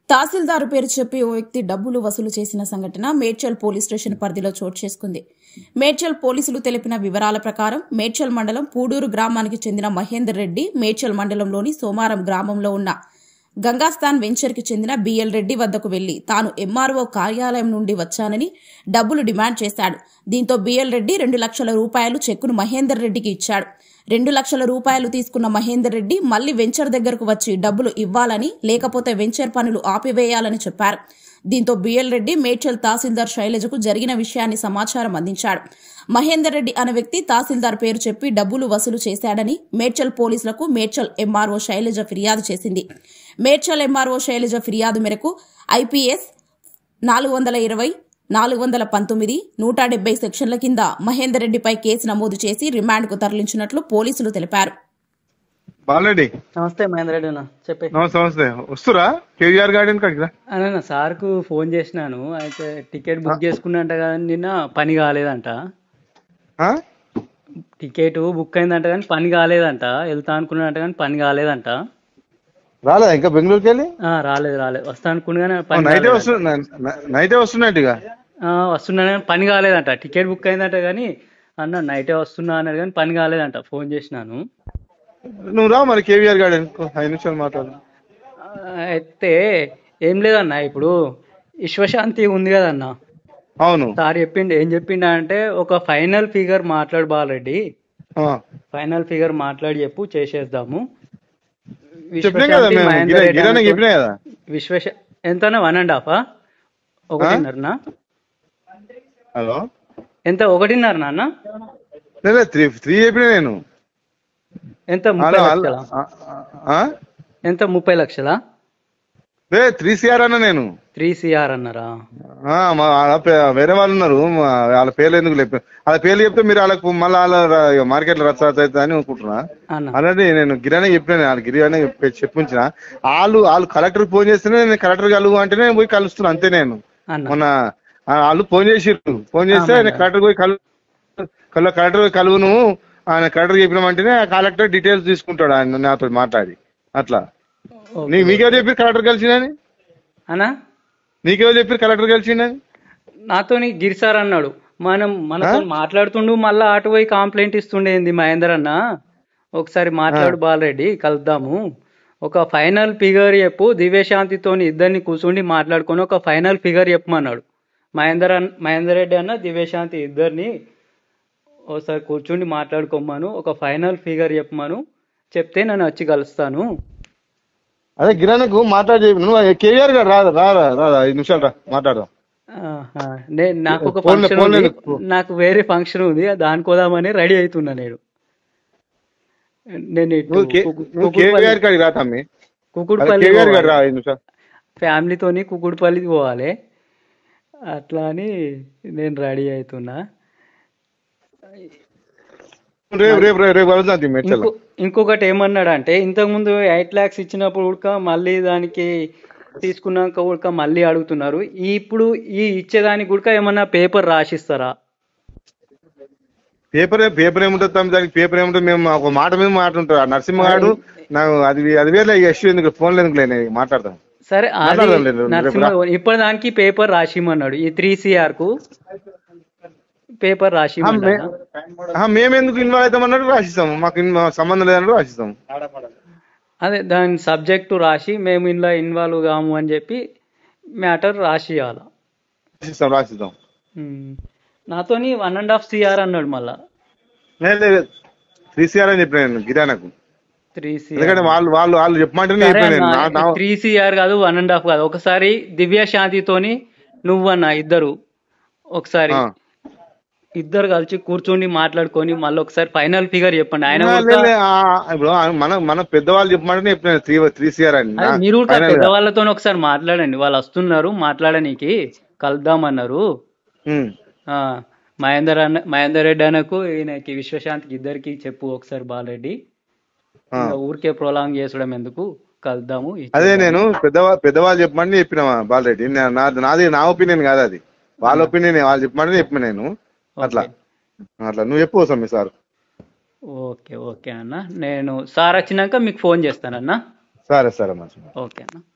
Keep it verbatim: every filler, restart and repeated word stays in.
తహసీల్దారు పేరు చెప్పి ఓ వ్యక్తి డబ్బులు వసూలు చేసిన సంఘటన మేడ్చల్ పోలీస్ స్టేషన్ పరిధిలో చోటు చేసుకుంది. మేడ్చల్ పోలీసులు తెలిపిన వివరాల ప్రకారం మేడ్చల్ మండలం పూడూరు గ్రామానికి చెందిన మహేందర్ రెడ్డి మేడ్చల్ మండలంలోని సోమారం గ్రామంలో ఉన్న గంగాస్థాన్ వెంచర్కి చెందిన బిఎల్ రెడ్డి వద్దకు వెళ్లి తాను ఎంఆర్ఓ కార్యాలయం నుండి వచ్చానని డబ్బులు డిమాండ్ చేశాడు. దీంతో బిఎల్ రెడ్డి రెండు లక్షల రూపాయలు చెక్కును మహేందర్ రెడ్డికి ఇచ్చాడు. రెండు లక్షల రూపాయలు తీసుకున్న మహేందర్ రెడ్డి మళ్లీ వెంచర్ దగ్గరకు వచ్చి డబ్బులు ఇవ్వాలని, లేకపోతే వెంచర్ పనులు ఆపివేయాలని చెప్పారు. దీంతో బిఎల్ రెడ్డి మేడ్చల్ తహసీల్దార్ శైలజకు జరిగిన విషయాన్ని సమాచారం అందించాడు. మహేందర్ రెడ్డి అనే వ్యక్తి తహసీల్దార్ పేరు చెప్పి డబ్బులు వసూలు చేశాడని మేడ్చల్ పోలీసులకు మేడ్చల్ ఎంఆర్ఓ శైలజ ఫిర్యాదు చేసింది. మేడ్చల్ ఎంఆర్ఓ శైలజ ఫిర్యాదు మేరకు ఐపీఎస్ నాలుగు వందల ఇరవై నాలుగు వందల పంతొమ్మిది నూట డెబ్బై సెక్షన్ల కింద మహేందర్ రెడ్డిపై కేసు నమోదు చేసి రిమాండ్కు తరలించినట్లు పోలీసులు తెలిపారు. బాలరెడ్డి నమస్తే మహేందర్ రెడ్డి అన్న చెప్పే. నమస్తే నమస్తే వస్తురా కేవీఆర్ గార్డెన్ కాడికి అన్న సార్కు ఫోన్ చేసినాను. అయితే టికెట్ బుక్ చేసుకున్నంట కానీ నిన్న పని కాలేదంట. టికెట్ బుక్ అయిందంట కానీ పని కాలేదంట. వెళ్తా అనుకున్నాడంట కానీ పని కాలేదంట. రాలేదా ఇంకా బెంగళూరుకి వెళ్ళి? రాలేదు రాలేదు వస్తా అనుకున్నా కానీ నైటే వస్తున్నా నైటే వస్తున్నట్టుగా వస్తున్నా కానీ పని కాలేదంట. టికెట్ బుక్ అయిందంట కానీ అన్న నైటే వస్తున్నా అన్నాడు కానీ పని కాలేదంట. ఫోన్ చేసినాను. నువ్వు రా మరి కేవీఆర్ గార్డెన్ ఐదు నిమిషాలు మాట్లాడు. అయితే ఏం లేదన్న, ఇప్పుడు విశ్వశాంతి ఉంది కదన్న. అవును సార్ చెప్పిండు. ఏం చెప్పిండు అంటే ఒక ఫైనల్ ఫిగర్ మాట్లాడు బాలరెడ్డి, ఫైనల్ ఫిగర్ మాట్లాడి చెప్పు చేసేద్దాము. విశ్వశ ఎంతనా వన్ అండ్ హాఫా ఒకటిన్నరనా? హలో ఎంత ఒకటిన్నర నాన్న? త్రీ చెప్పిన నేను. ఎంత ముప్పై లక్షలా? ఎంత ముప్పై లక్షలా? త్రీ సిఆర్ అన్న నేను. త్రీ సిఆర్ అన్నారా? వేరే వాళ్ళు ఉన్నారు, వాళ్ళ పేర్లు ఎందుకు లేపు, వాళ్ళ పేర్లు చెప్తే మీరు వాళ్ళకు మళ్ళీ వాళ్ళ మార్కెట్ లో రచ్చ అవుతుంది అని అనుకుంటున్నా. అలాంటి నేను గిరానే చెప్పిన, వాళ్ళ గిరిగానే చెప్పించిన. వాళ్ళు వాళ్ళు కలెక్టర్ ఫోన్ చేస్తేనే నేను కలెక్టర్ కలుగు అంటేనే నేను పోయి కలుస్తున్నా అంతే. నేను మొన్న వాళ్ళు ఫోన్ చేసిర్రు, ఫోన్ చేస్తే ఆయన కలెక్టర్ పోయి కలు కలెక్టర్ పోయి కలువు నువ్వు ఆయన కలెక్టర్ చెప్పినామంటేనే ఆ కలెక్టర్ డీటెయిల్స్ తీసుకుంటాడు ఆయన నాతో మాట్లాడి. అట్లా నీ మీకెవరు చెప్పి కలెక్టర్ కలిసిందని? అన్నా నీకెవరు చెప్పి కలెక్టర్ కలిసిందని? నాతో గిరిసార్ అన్నాడు. మనం మనతో మాట్లాడుతుండు, మళ్ళా అటు పోయి కంప్లైంట్ ఇస్తుండేంది మహేందర్ అన్న. ఒకసారి మాట్లాడు బాలరెడ్డి, కలుద్దాము. ఒక ఫైనల్ ఫిగర్ చెప్పు, దివ్యశాంతితో ఇద్దరిని కూర్చుండి మాట్లాడుకొని ఒక ఫైనల్ ఫిగర్ చెప్పమన్నాడు మహేందర్ అన్న. మహేందర్ రెడ్డి అన్న దివ్యశాంతి ఇద్దరిని ఒకసారి కూర్చుండి మాట్లాడుకోమను, ఒక ఫైనల్ ఫిగర్ చెప్పమను, చెప్తే నేను వచ్చి కలుస్తాను. అదే గిరానకు మాట్లాడి కేవీఆర్ గారు రాదా రాదా రాదా ఐదు నిమిషాలు రా మాట్లాడదాం. నాకు ఒక ఫంక్షన్ ఉంది, నాకు వేరే ఫంక్షన్ ఉంది, దానికి పోదామని రెడీ అవుతున్నా నేను. నేను కుకుడుపల్లి ఫ్యామిలీతోని కుకుడుపల్లికి పోవాలి, అట్లా అని నేను రెడీ అవుతున్నా. ఇంకొకటి ఏమన్నాడు అంటే, ఇంతకు ముందు ఎయిట్ లాక్స్ ఇచ్చినప్పుడు ఉడక మళ్ళీ దానికి తీసుకున్నాక ఉడక మళ్ళీ అడుగుతున్నారు. ఇప్పుడు ఈ ఇచ్చేదానికి ఉడక ఏమన్నా పేపర్ రాసిస్తారా? పేపర్ పేపర్ ఏముంటుంది దానికి? పేపర్ ఏముంటుంది? మేము ఒక మాట మీద మాట ఉంటుంది. నరసింహ గారు నాకు అది అది వేరే ఇష్యూ ఎందుకు, ఫోన్లో ఎందుకు లేని మాట్లాడతాం. సరే నరసింహ ఇప్పుడు దానికి పేపర్ రాసిమన్నాడు. ఈ త్రీ సిఆర్ కు పేపర్ రాసి మేమెందుకు ఇన్వాల్వ్ అవుతామన్నట్టు రాసిస్తాము. మాకు సంబంధం లేదన్నట్టు రాసిస్తాము. అదే దాని సబ్జెక్టు రాసి మేము ఇందులో ఇన్వాల్వ్ కాము అని చెప్పి మ్యాటర్ రాసియాల రాసిస్తాం. నాతోని వన్ అండ్ హాఫ్ సిఆర్ అన్నాడు. మళ్ళా త్రీ సిఆర్ అని చెప్పిన గిరానకు. త్రీ సిఆర్ వాళ్ళు వాళ్ళు వాళ్ళు చెప్పమంటే త్రీ సిఆర్ కాదు, వన్ అండ్ హాఫ్ కాదు. ఒకసారి దివ్యశాంతితోని నువ్వన్నా ఇద్దరు ఒకసారి ఇద్దరు కలిసి కూర్చొని మాట్లాడుకొని మళ్ళీ ఒకసారి ఫైనల్ ఫిగర్ చెప్పండి. ఆయన మన మన పెద్దవాళ్ళు చెప్పమంటే త్రీ సిఆర్ అని. మీరు పెద్దవాళ్ళతో ఒకసారి మాట్లాడండి, వాళ్ళు వస్తున్నారు మాట్లాడనీకి, కలుద్దామన్నారు. మహేందర్ అన్న మహేందర్ రెడ్డి అన్నకు ఈయనకి విశ్వశాంతికి ఇద్దరికి చెప్పు ఒకసారి బాలరెడ్డి, ఊరికే ప్రొలాంగ్ చేసడం ఎందుకు, కలుద్దాము. అదే నేను పెద్దవాళ్ళు పెద్దవాళ్ళు చెప్పమని చెప్పిన బాలరెడ్డి. నాది నా ఒపీనియన్ కాదు, అది వాళ్ళ ఒపీనియన్. వాళ్ళు చెప్పమంటే చెప్పిన నేను. అట్లా అట్లా నువ్వు చెప్పు మీ సార్. ఓకే ఓకే అన్న, నేను సార్ వచ్చినాక మీకు ఫోన్ చేస్తానన్నా. సరే సరే మంచి. ఓకే అన్న.